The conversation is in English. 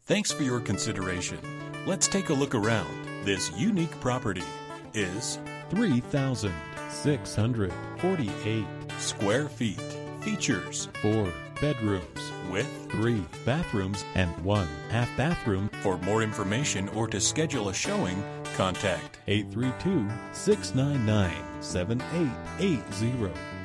Thanks for your consideration. Let's take a look around. This unique property is 3,648 square feet. Features 4 bedrooms with 3 bathrooms and 1 half bathroom. For more information or to schedule a showing, contact 832-699-7880.